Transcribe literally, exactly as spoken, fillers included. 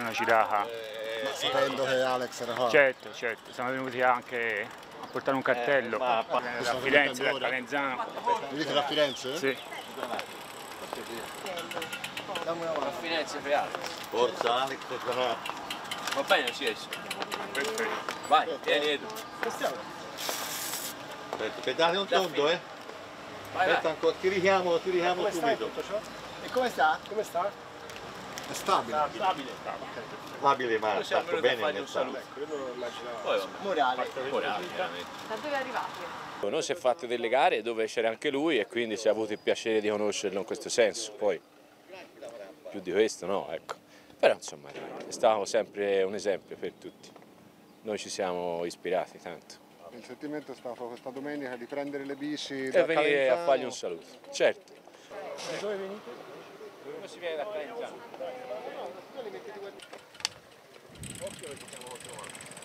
una girata. Ma sapendo che Alex era qua? Certo, certo, siamo venuti anche a portare un cartello. Eh, ma- Viene da Firenze, da Calenzano. Venite da Firenze? Sì. A Firenze per Alex. Forza Alex, sarà. Va bene, ci esce. Perfetto. Vai, vieni Edu. Aspetta, pedate un tondo, eh? Vai, Aspetta vai. ancora, ti richiamo, ti richiamo subito. E come sta? Come sta? È stabile. Stabile. Stabile, ma Noi siamo fatto venuti a bene fargli nel un saluto. saluto. Io non lo immaginavo. Poi vabbè. Morale. Morale, chiaramente. Da dove arrivate? Noi si è fatto delle gare dove c'era anche lui e quindi si è avuto il piacere di conoscerlo in questo senso, poi più di questo no, ecco. Però insomma è stato sempre un esempio per tutti, noi ci siamo ispirati tanto. Il sentimento è stato questa domenica di prendere le bici E da venire Calenzano. a fargli un saluto, certo. Da dove venite? Come si viene da Calenzano? Occhio che siamo molto male.